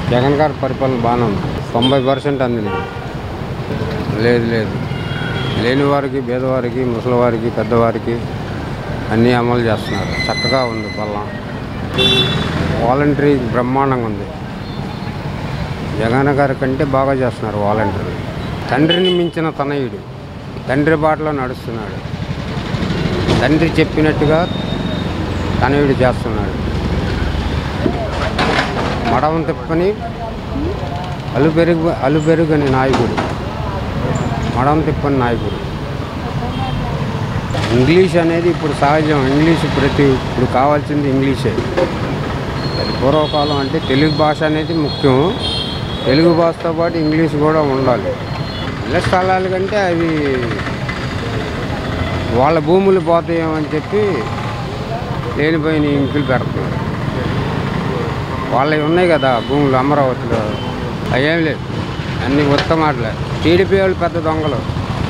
జగన్ గారి పరిపాలన బాగానే ఉంది. 90% అందింది. లేదు లేని వారికి, పేదవారికి, ముసలివారికి, పెద్దవారికి అన్నీ అమలు చేస్తున్నారు. చక్కగా ఉంది పల్లం. వాలంటరీ బ్రహ్మాండంగా ఉంది. జగన్ గారి కంటే బాగా చేస్తున్నారు వాలంటరీ. తండ్రిని మించిన తనయుడు, తండ్రి బాటలో నడుస్తున్నాడు. తండ్రి చెప్పినట్టుగా తనయుడు చేస్తున్నాడు. మడవం తిప్పని అలుపెరుగని నాయకుడు, మడవం తిప్పని నాయకుడు. ఇంగ్లీష్ అనేది ఇప్పుడు సహజం. ఇంగ్లీష్ ఇప్పుడు కావాల్సింది ఇంగ్లీషే. అది పూర్వకాలం అంటే తెలుగు భాష అనేది ముఖ్యం. తెలుగు భాషతో పాటు ఇంగ్లీష్ కూడా ఉండాలి. ఇళ్ల స్థలాల కంటే అవి వాళ్ళ భూములు పోతాయేమని చెప్పి లేనిపోయిన ఇంకులు పెడుతున్నారు. వాళ్ళవి ఉన్నాయి కదా భూములు అమరావతిలో, అవేం లేదు. అన్నీ ఉత్తమాటలే. టీడీపీ వాళ్ళు పెద్ద దొంగలు,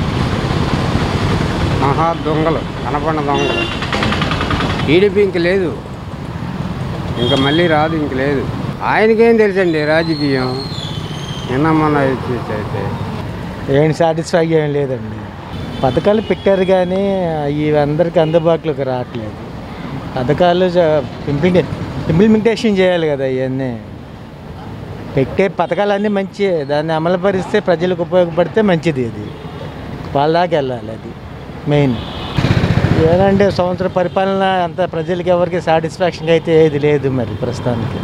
మహా దొంగలు, కనపడిన దొంగలు. టీడీపీ ఇంక లేదు, ఇంకా మళ్ళీ రాదు, ఇంక లేదు. ఆయనకేం తెలుసండి రాజకీయం. నిన్న అయితే ఏం సాటిస్ఫై ఏం లేదండి. పథకాలు పెట్టారు కానీ ఇవి అందరికీ అందుబాటులోకి రావట్లేదు. పథకాలు ఇంప్లిమెంటేషన్ చేయాలి కదా. ఇవన్నీ పెట్టే పథకాలన్నీ మంచివే, దాన్ని అమలుపరిస్తే ప్రజలకు ఉపయోగపడితే మంచిది. అది వాళ్ళ దాకా వెళ్ళాలి. అది మెయిన్. ఏదంటే సంవత్సర పరిపాలన అంత ప్రజలకి ఎవరికి సాటిస్ఫాక్షన్ అయితే ఏది లేదు మరి ప్రస్తుతానికి.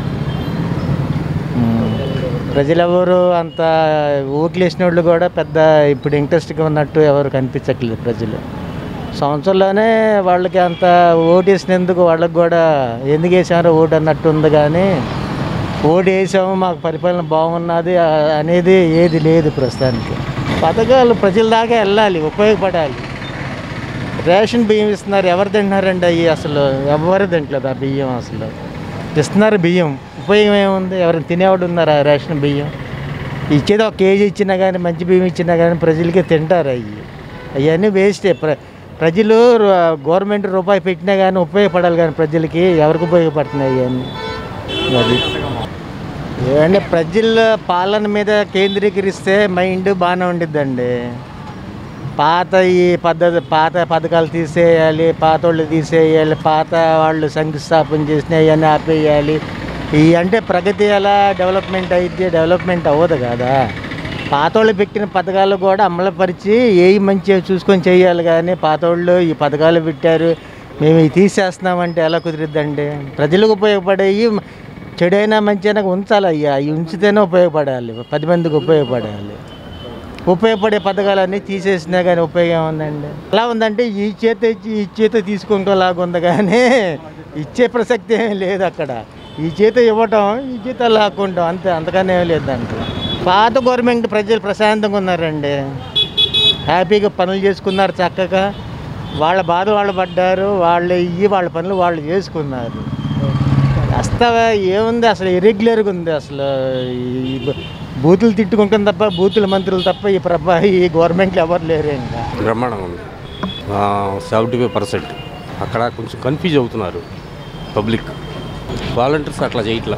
ప్రజలు ఎవరు అంత ఓట్లు వేసిన వాళ్ళు కూడా పెద్ద ఇప్పుడు ఇంట్రెస్ట్గా ఉన్నట్టు ఎవరు కనిపించట్లేదు. ప్రజలు సంవత్సరంలోనే వాళ్ళకి అంత ఓటు వేసినందుకు వాళ్ళకి కూడా ఎందుకు వేసారో ఓటు అన్నట్టు ఉంది. కానీ ఓటు వేసాము మాకు పరిపాలన బాగున్నది అనేది ఏది లేదు ప్రస్తుతానికి. పథకాలు ప్రజల దాకా వెళ్ళాలి, ఉపయోగపడాలి. రేషన్ బియ్యం ఇస్తున్నారు, ఎవరు తింటున్నారండి అవి? అసలు ఎవరు తింటలేదు ఆ బియ్యం. అసలు ఇస్తున్నారు బియ్యం, ఉపయోగం ఏముంది? ఎవరైనా తినేవాడు ఉన్నారా? రేషన్ బియ్యం ఇచ్చేది 1 కేజీ ఇచ్చినా కానీ, మంచి బియ్యం ఇచ్చినా కానీ ప్రజలకి తింటారు. అవన్నీ వేస్టే. ప్రజలు గవర్నమెంట్ రూపాయి పెట్టినా కానీ ఉపయోగపడాలి, కానీ ప్రజలకి ఎవరికి ఉపయోగపడుతున్నాయి అవన్నీ? అది ఏమంటే ప్రజల పాలన మీద కేంద్రీకరిస్తే మైండ్ బాగానే ఉండిద్దండి. పాత పథకాలు తీసేయాలి, పాత వాళ్ళు తీసేయాలి, పాత వాళ్ళు శంకుస్థాపన చేసినా అవన్నీ ఆపేయాలి. ఇవి అంటే ప్రగతి ఎలా డెవలప్మెంట్ అయితే డెవలప్మెంట్ అవ్వదు కదా. పాత వాళ్ళు పెట్టిన పథకాలు కూడా అమలుపరిచి ఏవి మంచిగా చూసుకొని చేయాలి. కానీ పాత వాళ్ళు ఈ పథకాలు పెట్టారు మేము ఇవి తీసేస్తున్నామంటే ఎలా కుదిరిద్దండి? ప్రజలకు ఉపయోగపడేవి చెడైనా మంచి అయినా ఉంచాలి. అవి ఉంచితేనే ఉపయోగపడాలి, 10 మందికి ఉపయోగపడాలి. ఉపయోగపడే పథకాలన్నీ తీసేసినా కానీ ఉపయోగం ఉందండి? ఎలా ఉందంటే ఈ చేత తీసుకుంటేలాగా ఉంది, కానీ ఇచ్చే ప్రసక్తి ఏమీ లేదు అక్కడ. ఈ చేత ఇవ్వటం, ఈ చేత లాక్కుంటాం, అంతే. అంతకన్నా ఏమీ లేదు దాంట్లో. పాత గవర్నమెంట్ ప్రజలు ప్రశాంతంగా ఉన్నారండి, హ్యాపీగా పనులు చేసుకున్నారు చక్కగా. వాళ్ళ బాధ వాళ్ళు పడ్డారు, వాళ్ళ పనులు వాళ్ళు చేసుకున్నారు. వాస్తవ ఏముంది అసలు? ఇర్రెగ్యులర్గా ఉంది అసలు. ఈ బూతులు తిట్టుకుంటుంది తప్ప, బూతుల మంత్రులు తప్ప ఈ గవర్నమెంట్లో ఎవరు లేరు. ఇంకా బ్రహ్మాండంగా ఉంది. 75%. అక్కడ కొంచెం కన్ఫ్యూజ్ అవుతున్నారు పబ్లిక్. వాలంటీర్స్ అట్లా చేయట్లా.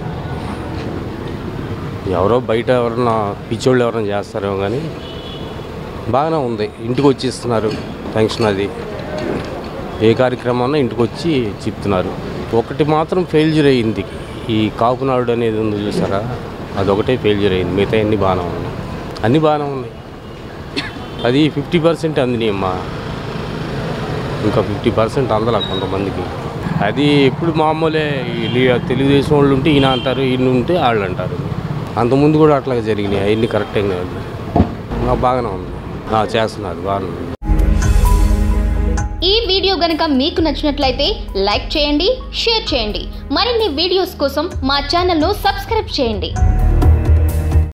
ఎవరో బయట ఎవరన్నా పిచ్చోళ్ళు ఎవరైనా చేస్తారేమో కానీ బాగానే ఉంది. ఇంటికి వచ్చి ఇస్తున్నారు పెన్షన్. అది ఏ కార్యక్రమాన్ని ఇంటికి వచ్చి చెప్తున్నారు. ఒకటి మాత్రం ఫెయిల్యూర్ అయ్యింది, ఈ కాపునాడు అనేది ఉంది చూసారా, అదొకటే ఫెయిల్యూర్ అయింది. మిగతా అన్నీ బాగానే ఉన్నాయి, అన్నీ బాగానే ఉన్నాయి. అది 50% అందినాయి అమ్మా, ఇంకా 50% అందలా కొంతమందికి. అది ఎప్పుడు మామూలే. తెలుగుదేశం వాళ్ళు ఉంటే ఈయన అంటారు, ఈయన ఉంటే వాళ్ళు అంటారు. అంతకుముందు కూడా అట్లాగే జరిగినాయి. అవన్నీ కరెక్ట్గా ఉంది, బాగానే ఉంది, చేస్తున్నారు, బాగానే ఉంది. ఈ వీడియో గనుక మీకు నచ్చినట్లయితే లైక్ చేయండి, షేర్ చేయండి. మరిన్ని వీడియోస్ కోసం మా ఛానల్ను సబ్స్క్రైబ్ చేయండి.